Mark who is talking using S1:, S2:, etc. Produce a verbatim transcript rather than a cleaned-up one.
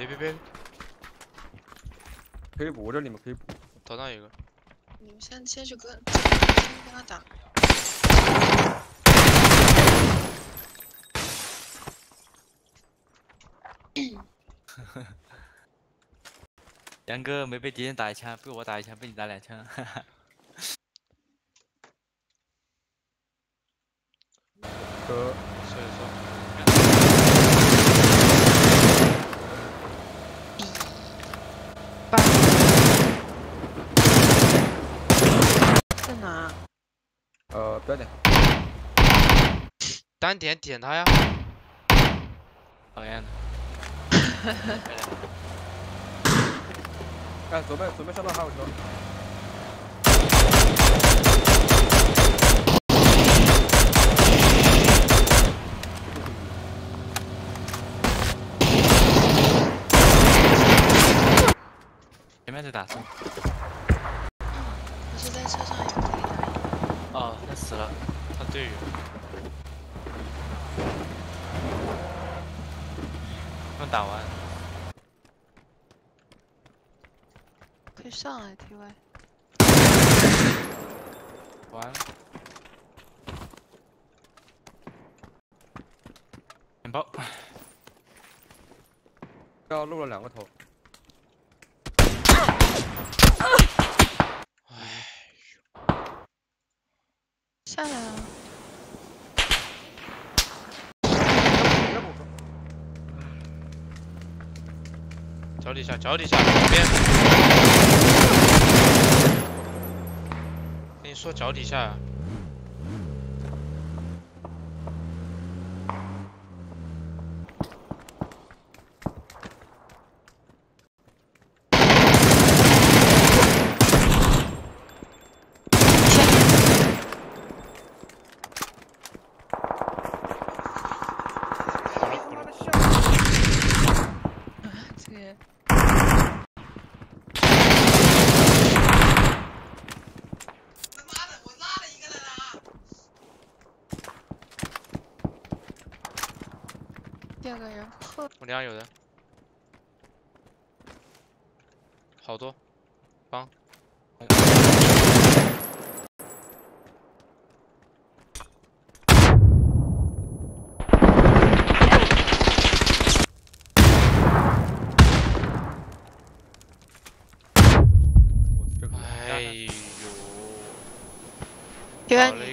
S1: 别别别，
S2: 可以补，这里面可以补。
S1: 头上有一个。
S3: 你们先先去跟先跟他打。
S4: 杨哥没被敌人打一枪，被我打一枪，被你打两枪，哈哈。
S2: 哥，
S1: 所以说，
S3: 八。在哪？
S2: 呃，不要点。
S1: 单点点他呀。
S4: 讨厌的。
S2: 哎，左边左边上道还有车。
S4: 前面在打是吗？
S3: 我是在车上也可以打。
S4: 哦，他死了，
S1: 他队友。
S4: 刚打完。
S3: 可以上来 T Y。
S4: 完了。面包。
S2: 要漏了两个头。
S1: 哎，
S3: 下来了。
S1: 脚底下，脚底下，左边。跟你说脚底下。
S3: 这个。 第二个人破。
S1: 我脸上有人，好多，帮。哎呦！
S3: T Y 你